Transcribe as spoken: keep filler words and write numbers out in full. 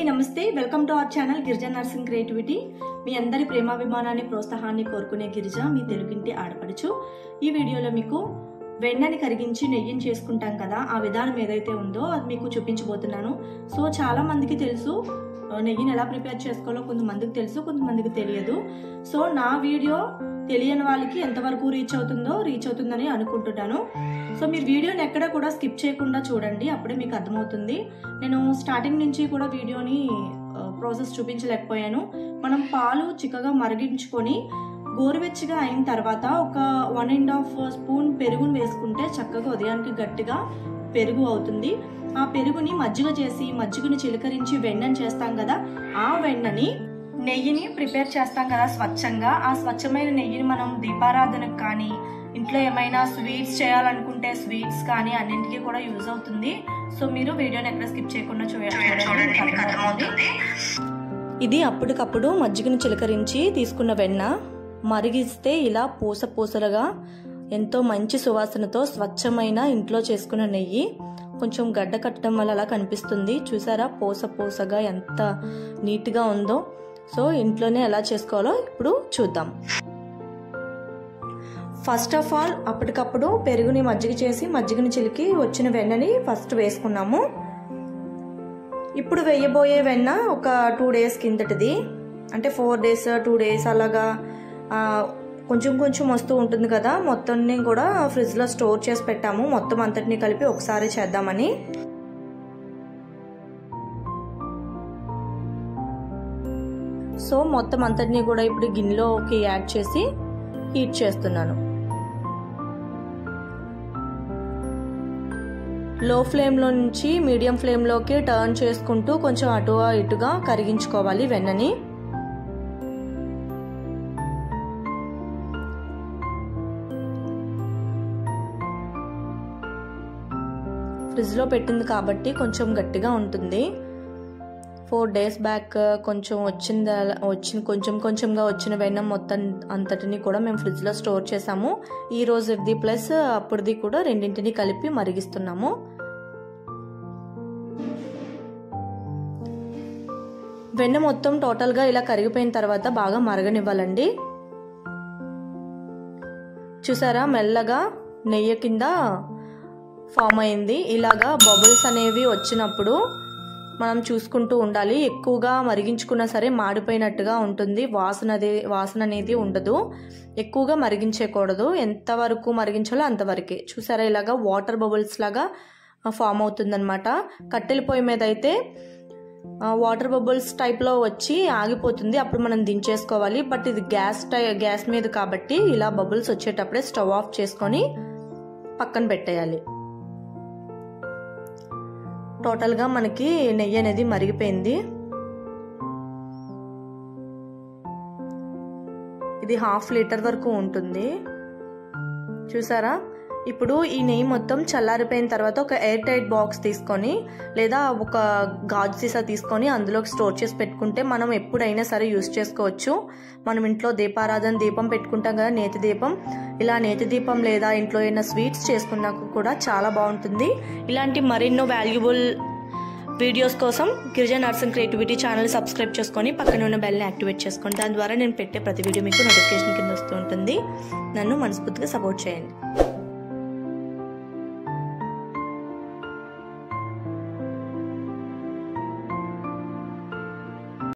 నమస్తే welcome to our channel Girija nursing creativity. మీ అందరి ప్రేమాభిమానాన్ని ప్రోత్సాహాన్ని కోరుకునే గిరిజ మీ తెలుగింటి ఆడపడుచు। ఈ వీడియోలో మీకు వెన్నని కరిగించి నెయ్యిని చేసుకుంటాం కదా, ఆ విధానం ఏదైతే ఉందో అది మీకు చూపించబోతున్నాను। సో చాలా మందికి తెలుసు నెయ్యిని ఎలా ప్రిపేర్ చేసుకోవాలో, కొంతమందికి తెలుసు కొంతమందికి తెలియదు। సో నా వీడియో తెలియని వాళ్ళకి ఎంతవరకు రీచ్ అవుతుందో రీచ్ అవుతుందని అనుకుంటున్నాను। సో మీరు వీడియోని ఎక్కడ కూడా స్కిప్ చేయకుండా చూడండి, అప్పుడే మీకు అర్థమవుతుంది। నేను స్టార్టింగ్ నుంచి కూడా వీడియోని ప్రాసెస్ చూపించలేకపోయాను। మనం పాలు చిక్కగా మరిగించుకొని గోరువెచ్చగా అయిన తర్వాత ఒక వన్ అండ్ హాఫ్ స్పూన్ పెరుగును వేసుకుంటే చక్కగా ఉదయానికి గట్టిగా పెరుగు అవుతుంది। ఆ పెరుగుని మజ్జిగ చేసి మజ్జిగని చిలకరించి వెన్నని చేస్తాం కదా, ఆ వెన్నని నెయ్యిని ప్రిపేర్ చేస్తాం కదా స్వచ్ఛంగా, ఆ స్వచ్ఛమైన నెయ్యిని మనం దీపారాధనకు కానీ ఇంట్లో ఏమైనా స్వీట్స్ చేయాలనుకుంటే స్వీట్స్ కానీ అన్నింటికి కూడా యూజ్ అవుతుంది। సో మీరు వీడియోని ఎక్కడ స్కిప్ చేయకుండా చూడండి। ఇది అప్పటికప్పుడు మజ్జిగను చిలకరించి తీసుకున్న వెన్న మరిగిస్తే ఇలా పూస పూసలుగా ఎంతో మంచి సువాసనతో స్వచ్ఛమైన ఇంట్లో చేసుకున్న నెయ్యి కొంచెం గడ్డ కట్టడం వల్ల అలా కనిపిస్తుంది। చూసారా పూస పూసగా ఎంత నీట్గా ఉందో। సో ఇంట్లోనే ఎలా చేసుకోవాలో ఇప్పుడు చూద్దాం। ఫస్ట్ ఆఫ్ ఆల్ అప్పటికప్పుడు పెరుగుని మజ్జిగ చేసి మజ్జిగని చిలికి వచ్చిన వెన్నని ఫస్ట్ వేసుకున్నాము। ఇప్పుడు వేయబోయే వెన్న ఒక టూ డేస్ కిందటిది, అంటే ఫోర్ డేస్ టూ డేస్ అలాగా కొంచెం కొంచెం వస్తూ ఉంటుంది కదా, మొత్తాన్ని కూడా ఫ్రిడ్జ్లో స్టోర్ చేసి పెట్టాము, మొత్తం అంతటిని కలిపి ఒకసారి చేద్దామని। సో మొత్తం అంతటిని కూడా ఇప్పుడు గిన్నెలోకి యాడ్ చేసి హీట్ చేస్తున్నాను। లో ఫ్లేమ్లో నుంచి మీడియం ఫ్లేమ్లోకి టర్న్ చేసుకుంటూ కొంచెం అటు ఇటుగా కరిగించుకోవాలి వెన్నని। ఫ్రిడ్జ్లో పెట్టింది కాబట్టి కొంచెం గట్టిగా ఉంటుంది। ఫోర్ డేస్ బ్యాక్ కొంచెం వచ్చింది వచ్చిన కొంచెం కొంచెంగా వచ్చిన వెన్న మొత్తం అంతటిని కూడా మేము ఫ్రిడ్జ్లో స్టోర్ చేసాము। ఈ రోజుది ప్లస్ అప్పుడుది కూడా రెండింటిని కలిపి మరిగిస్తున్నాము। వెన్న మొత్తం టోటల్గా ఇలా కరిగిపోయిన తర్వాత బాగా మరగనివ్వాలండి। చూసారా మెల్లగా నెయ్యి కింద ఫామ్ అయింది। ఇలాగా బబుల్స్ అనేవి వచ్చినప్పుడు మనం చూసుకుంటూ ఉండాలి, ఎక్కువగా మరిగించుకున్నా సరే మాడిపోయినట్టుగా ఉంటుంది, వాసన వాసన అనేది ఉండదు, ఎక్కువగా మరిగించకూడదు, ఎంతవరకు మరిగించాలో అంతవరకే। చూసారా ఇలాగా వాటర్ బబుల్స్ లాగా ఫామ్ అవుతుందన్నమాట। కట్టెల పొయ్యి మీద అయితే వాటర్ బబుల్స్ టైప్లో వచ్చి ఆగిపోతుంది, అప్పుడు మనం దించేసుకోవాలి। బట్ ఇది గ్యాస్ టై గ్యాస్ మీద కాబట్టి ఇలా బబుల్స్ వచ్చేటప్పుడే స్టవ్ ఆఫ్ చేసుకొని పక్కన పెట్టేయాలి। టోటల్గా మనకి నెయ్యి అనేది మరిగిపోయింది। ఇది హాఫ్ లీటర్ వరకు ఉంటుంది చూసారా। ఇప్పుడు ఈ నెయ్యి మొత్తం చల్లారిపోయిన తర్వాత ఒక ఎయిర్ టైట్ బాక్స్ తీసుకొని లేదా ఒక గాజు సీసా తీసుకొని అందులోకి స్టోర్ చేసి పెట్టుకుంటే మనం ఎప్పుడైనా సరే యూస్ చేసుకోవచ్చు। మనం ఇంట్లో దీపారాధన దీపం పెట్టుకుంటాం కదా, నేతి దీపం, ఇలా నేతి దీపం లేదా ఇంట్లో ఏమైనా స్వీట్స్ చేసుకున్నాక కూడా చాలా బాగుంటుంది। ఇలాంటి మరెన్నో వాల్యుబుల్ వీడియోస్ కోసం Girija nursing creativity channel subscribe చేసుకొని పక్కన ఉన్న బెల్ని యాక్టివేట్ చేసుకోండి, దాని ద్వారా నేను పెట్టే ప్రతి వీడియో మీకు నోటిఫికేషన్ కింద వస్తూ ఉంటుంది। నన్ను మనస్ఫూర్తిగా సపోర్ట్ చేయండి।